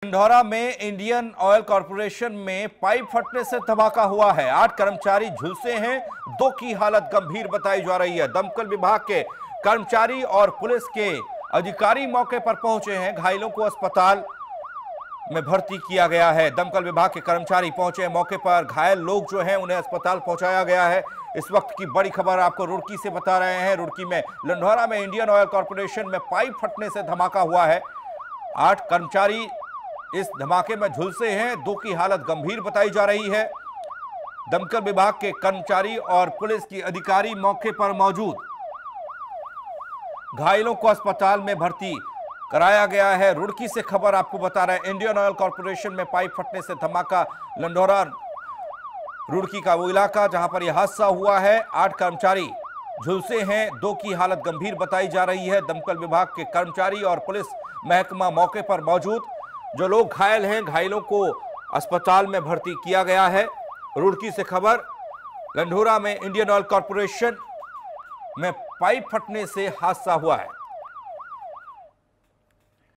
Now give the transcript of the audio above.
ढंढौरा में Indian oil corporation में pipe फटने से धमाका हुआ है। 8 कर्मचारी झुलसे हैं, 2 की हालत गंभीर बताई जा रही है। दमकल विभाग के कर्मचारी और पुलिस के अधिकारी मौके पर पहुंचे हैं। घायलों को अस्पताल में भर्ती किया गया है। दमकल विभाग के कर्मचारी पहुंचे हैं मौके पर। घायल लोग जो हैं उन्हें अस्पताल पहुंचाया गया है। इस वक्त की बड़ी खबर आपको रुड़की से बता रहे हैं। रुड़की में लंढौरा में इंडियन ऑयल कॉर्पोरेशन में पाइप फटने से धमाका हुआ है। 8 कर्मचारी इस धमाके में झुलसे हैं, 2 की हालत गंभीर बताई जा रही है। दमकल विभाग के कर्मचारी और पुलिस की अधिकारी मौके पर मौजूद। घायलों को अस्पताल में भर्ती कराया गया है। रुड़की से खबर आपको बता रहे हैं। इंडियन ऑयल कॉर्पोरेशन में पाइप फटने से धमाका। लंढौरा रुड़की का वो इलाका जहां पर यह हादसा हुआ है। 8 कर्मचारी झुलसे हैं, 2 की हालत गंभीर बताई जा रही है। दमकल विभाग के कर्मचारी और पुलिस महकमा मौके पर मौजूद। जो लोग घायल हैं, घायलों को अस्पताल में भर्ती किया गया है। रुड़की से खबर। लंढौरा में इंडियन ऑयल कॉर्पोरेशन में पाइप फटने से हादसा हुआ है।